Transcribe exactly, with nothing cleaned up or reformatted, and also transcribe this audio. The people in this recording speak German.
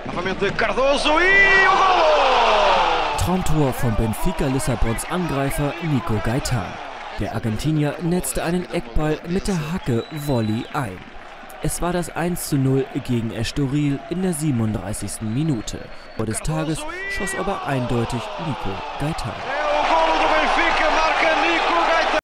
Novamente Cardoso e o golo! Traumtor von Benfica Lissabons Angreifer Nico Gaitán. Der Argentinier netzte einen Eckball mit der Hacke Volley ein. Es war das eins zu null gegen Estoril in der siebenunddreißigsten Minute. Vor des Tages schoss aber eindeutig Nico Gaitán.